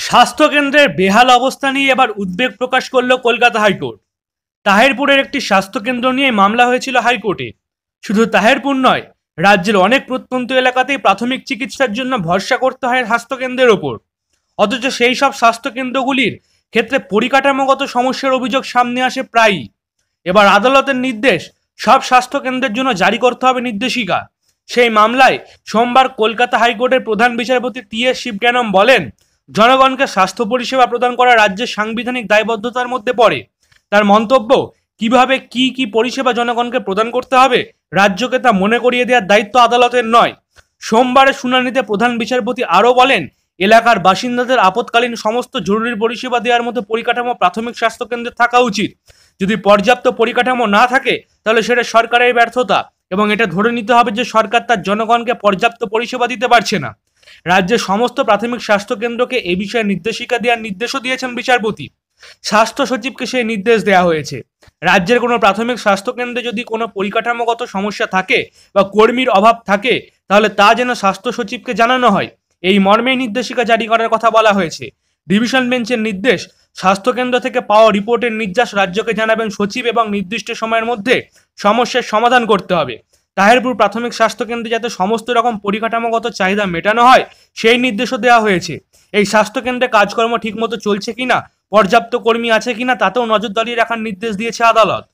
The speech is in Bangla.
স্বাস্থ্যকেন্দ্রের বেহাল অবস্থা নিয়ে এবার উদ্বেগ প্রকাশ করল কলকাতা হাইকোর্ট। তাহেরপুরের একটি স্বাস্থ্যকেন্দ্র নিয়ে মামলা হয়েছিল হাইকোর্টে। শুধু তাহেরপুর নয়, রাজ্যের অনেক প্রত্যন্ত এলাকাতেই প্রাথমিক চিকিৎসার জন্য ভরসা করতে হয় স্বাস্থ্যকেন্দ্রের ওপর। অথচ সেই সব স্বাস্থ্যকেন্দ্রগুলির ক্ষেত্রে পরিকাঠামোগত সমস্যার অভিযোগ সামনে আসে প্রায়ই। এবার আদালতের নির্দেশ, সব স্বাস্থ্যকেন্দ্রের জন্য জারি করতে হবে নির্দেশিকা। সেই মামলায় সোমবার কলকাতা হাইকোর্টের প্রধান বিচারপতি টি.এস. শিবজ্ঞানম বলেন, জনগণকে স্বাস্থ্য পরিষেবা প্রদান করা রাজ্যের সাংবিধানিক দায়বদ্ধতার মধ্যে পড়ে। তার মন্তব্য, কিভাবে কি পরিষেবা জনগণকে প্রদান করতে হবে রাজ্যকে তা মনে করিয়ে দেওয়ার দায়িত্ব আদালতের নয়। সোমবারের শুনানিতে প্রধান বিচারপতি আরও বলেন, এলাকার বাসিন্দাদের আপৎকালীন সমস্ত জরুরি পরিষেবা দেওয়ার মতো পরিকাঠামো প্রাথমিক স্বাস্থ্যকেন্দ্রে থাকা উচিত। যদি পর্যাপ্ত পরিকাঠামো না থাকে তাহলে সেটা সরকারের ব্যর্থতা, এবং এটা ধরে নিতে হবে যে সরকার তার জনগণকে পর্যাপ্ত পরিষেবা দিতে পারছে না। রাজ্যের সমস্ত প্রাথমিক স্বাস্থ্যকেন্দ্রকে এ বিষয়ে নির্দেশিকা দেওয়ার নির্দেশও দিয়েছেন বিচারপতি। স্বাস্থ্য সচিবকে সেই নির্দেশ দেওয়া হয়েছে। রাজ্যের কোনো প্রাথমিক স্বাস্থ্যকেন্দ্রে যদি কোনো পরিকাঠামোগত সমস্যা থাকে বা কর্মীর অভাব থাকে, তাহলে তা যেন স্বাস্থ্য সচিবকে জানানো হয়। এই মর্মেই নির্দেশিকা জারি করার কথা বলা হয়েছে। ডিভিশন বেঞ্চের নির্দেশ, স্বাস্থ্যকেন্দ্র থেকে পাওয়া রিপোর্টের নির্যাস রাজ্যকে জানাবেন সচিব এবং নির্দিষ্ট সময়ের মধ্যে সমস্যার সমাধান করতে হবে। তাহেরপুর প্রাথমিক স্বাস্থ্যকেন্দ্রে যাতে সমস্ত রকম পরিকাঠামোগত চাহিদা মেটানো হয় সেই নির্দেশও দেওয়া হয়েছে। এই স্বাস্থ্যকেন্দ্রে কাজকর্ম ঠিকমতো চলছে কিনা, পর্যাপ্ত কর্মী আছে কিনা তাতেও নজরদারি রাখার নির্দেশ দিয়েছে আদালত।